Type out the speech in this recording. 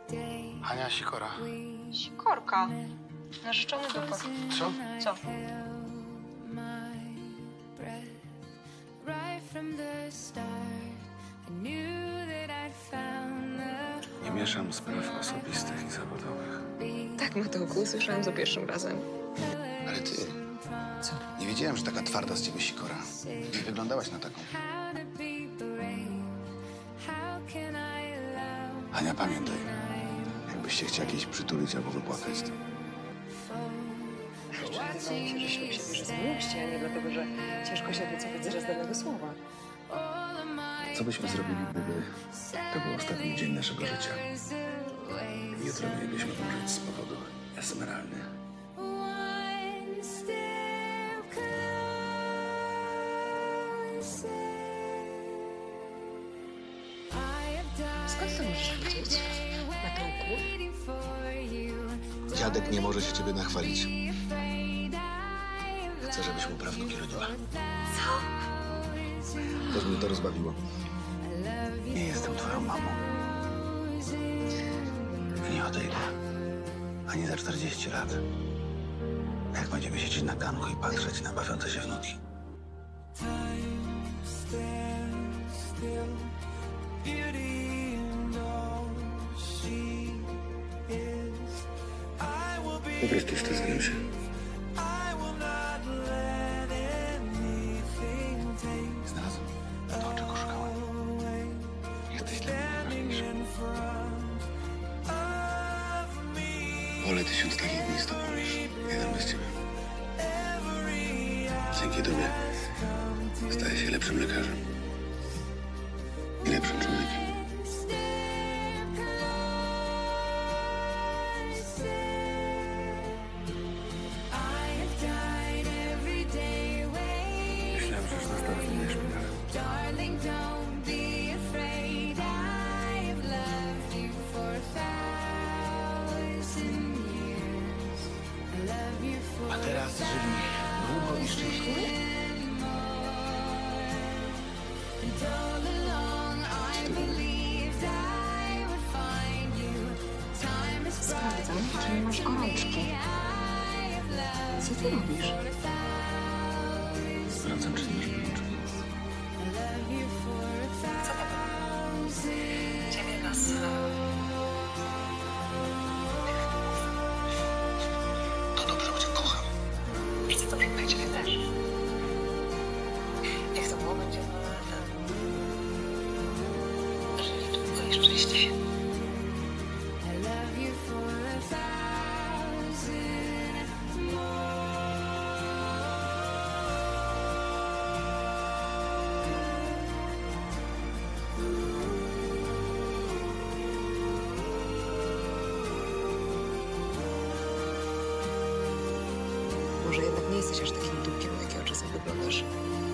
Ania Sikora. Sikorka. Narzeczony dupek. Co? Co? Nie mieszam spraw osobistych i zawodowych. Tak, Matełku, słyszałam za pierwszym razem. Ale ty... Co? Nie wiedziałem, że taka twarda z ciebie Sikora. Nie wyglądałaś na taką. Ania, pamiętaj. Jakbyś się chciał jakiejś przytulić albo wypłakać, to... Wydaje mi się, że ślub się bierze z miłości, a nie dlatego, że ciężko się wycofać z danego słowa. Co byśmy zrobili, gdyby to był ostatni dzień naszego życia? Jutro mielibyśmy umrzeć z powodu Esmeraldy. Skąd to możesz wiedzieć, Matełku? Dziadek nie może się ciebie nachwalić. Chcę, żebyś mu prawnuki rodziła. Co? Też mnie to rozbawiło. Nie jestem twoją mamą. I nie odejdę. Ani za 40 lat. Jak będziemy siedzieć na ganku i patrzeć na bawiące się wnuki. Po prostu stęskniłem się. Znalazłem to, czego szukałem. Jesteś dla mnie najważniejszy. Wolę 1000 takich dni z tobą niż jeden bez ciebie. Dzięki tobie staję się lepszym lekarzem i lepszym człowiekiem. Myślałem, że już została z mnie szpitalem. A teraz żyli długo i szczęśliwie. Sprawdzam, czy nie masz gorączki. Co ty robisz? Sprawdzam, czy nie masz gorączki. Co tego? Ciebie nas... To dobrze, bo cię kocham. Chcę dobrze powiedzieć, ciebie też. Niech to było będzie żyli długo i szczęśliwie. Może jednak nie jesteś aż takim dupkiem, jakiego czasem wyglądasz.